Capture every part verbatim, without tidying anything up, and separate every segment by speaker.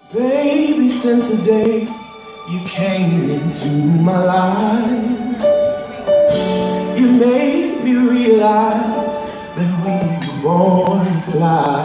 Speaker 1: Baby, since the day you came into my life, you made me realize that we were born to fly.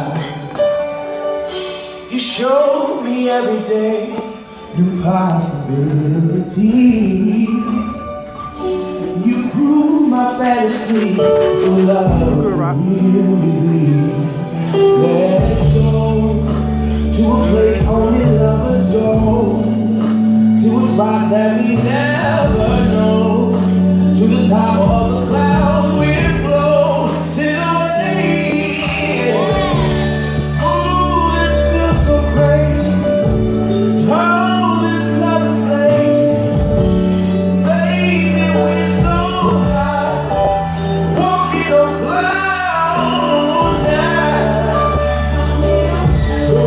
Speaker 1: You showed me every day new possibilities. You grew my fantasy for love. Really, let's go to a place only lovers go, to a spot that we never know, to the top of the cloud we'll flow till the way. Oh, this feels so crazy. Oh, this love is late. Baby, we're so high, walking on cloud nine. So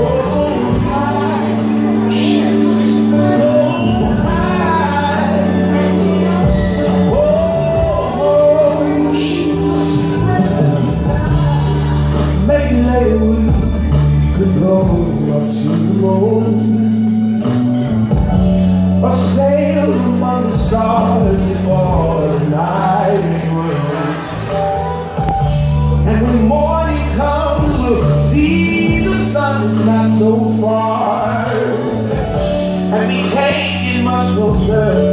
Speaker 1: or sail among the stars for the night is through. And when morning comes, we'll see the sun is not so far, and we can't get much closer